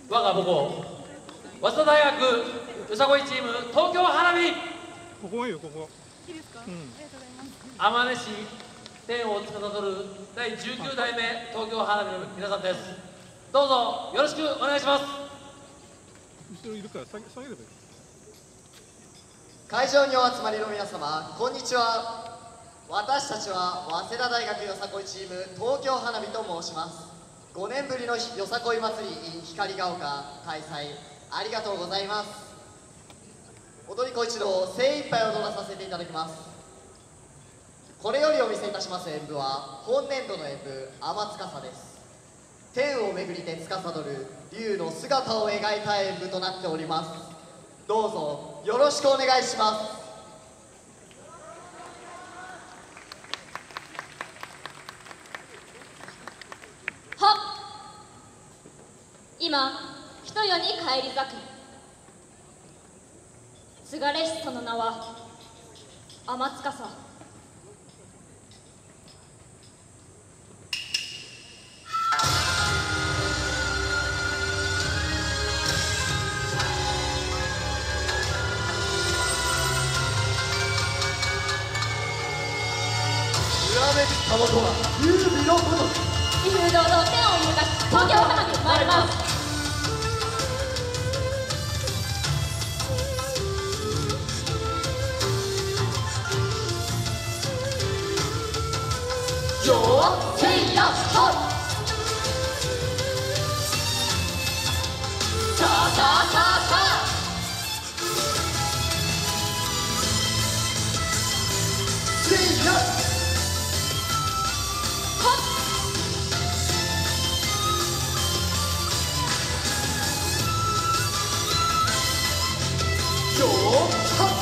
我が母校早稲田大学よさこいチーム東京花火。 ここはいいよ、ここ。 いいですか？ありがとうございます。 天音市天を司る第19代目東京花火の皆さんです。どうぞよろしくお願いします。 後ろいるから下げればいい。 会場にお集まりの皆様、こんにちは。私たちは早稲田大学よさこいチーム東京花火と申します。5年ぶりのよさこい祭り in 光が丘開催ありがとうございます。踊り子一同精一杯踊らさせていただきます。これよりお見せいたします演舞は本年度の演舞天司です。天を巡りて司る竜の姿を描いた演舞となっております。どうぞよろしくお願いします。 はっ、今ひと世に返り咲くすがれしその名は天司。 裏めくたもとは優美のごとく威風堂々天を揺るがし東京花火参ります。よーせいやはっ、さあさあさあさあ、 せいやよーはっ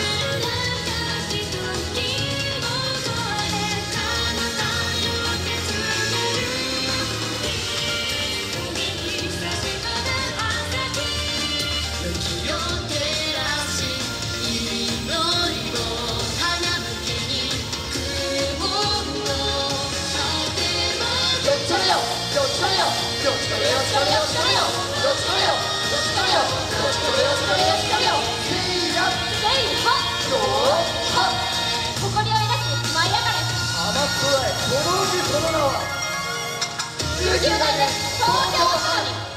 「 よちこれよちこれよちこれよよちこれよよちこれよよちこれよちこれよちこれよせいやせいはよは誇りを抱き舞い上がれ甘くらいこのうちその名は 19代目東京花火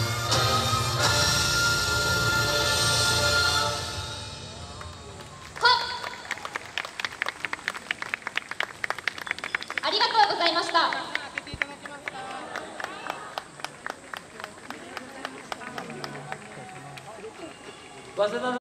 ありがとうございました。 早稲田